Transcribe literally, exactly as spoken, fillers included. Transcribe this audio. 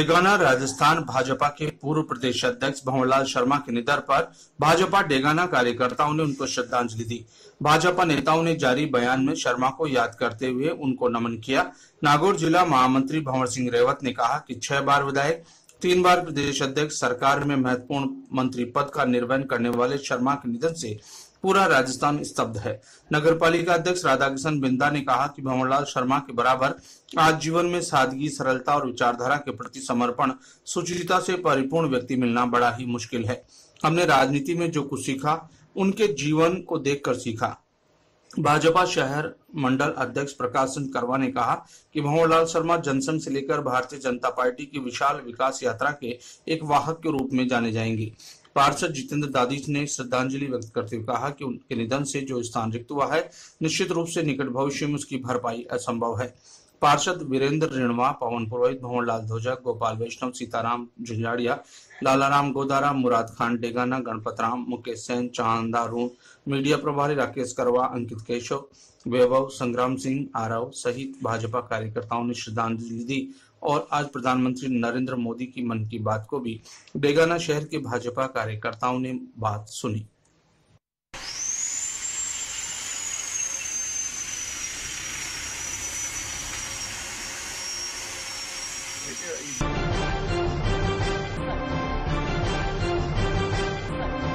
डेगाना राजस्थान भाजपा के पूर्व प्रदेश अध्यक्ष भंवरलाल शर्मा के निधन पर भाजपा डेगाना कार्यकर्ताओं ने उनको श्रद्धांजलि दी। भाजपा नेताओं ने जारी बयान में शर्मा को याद करते हुए उनको नमन किया। नागौर जिला महामंत्री भंवर सिंह रेवत ने कहा कि छह बार विधायक, तीन बार प्रदेश अध्यक्ष, सरकार में महत्वपूर्ण मंत्री पद का निर्वहन करने वाले शर्मा के निधन से पूरा राजस्थान स्तब्ध है। नगर पालिका अध्यक्ष राधाकिशन बिंदा ने कहा कि भंवरलाल शर्मा के बराबर आज जीवन में सादगी, सरलता और विचारधारा के प्रति समर्पण, सुचिता से परिपूर्ण व्यक्ति मिलना बड़ा ही मुश्किल है। हमने राजनीति में जो कुछ सीखा, उनके जीवन को देखकर सीखा। भाजपा शहर मंडल अध्यक्ष प्रकाश चंद करवा ने कहा कि भंवरलाल शर्मा जनसंघ से लेकर भारतीय जनता पार्टी की विशाल विकास यात्रा के एक वाहक के रूप में जाने जाएंगे। पार्षद जितेंद्र दादीच ने श्रद्धांजलि व्यक्त करते हुए कहा कि उनके निधन से जो स्थान रिक्त हुआ है, निश्चित रूप से निकट भविष्य में उसकी भरपाई असंभव है। पार्षद वीरेंद्र रिणवा, पवन पुरोहित, भंवरलाल ध्वजक, गोपाल वैष्णव, सीताराम झुंझाड़िया, लालाराम गोदारा, मुराद खान डेगाना, गणपत राम, मुकेश सेन, चांदा रून, मीडिया प्रभारी राकेश करवा, अंकित केशव, वैभव, संग्राम सिंह आरव सहित भाजपा कार्यकर्ताओं ने श्रद्धांजलि दी और आज प्रधानमंत्री नरेंद्र मोदी की मन की बात को भी डेगाना शहर के भाजपा कार्यकर्ताओं ने बात सुनी। Thank you.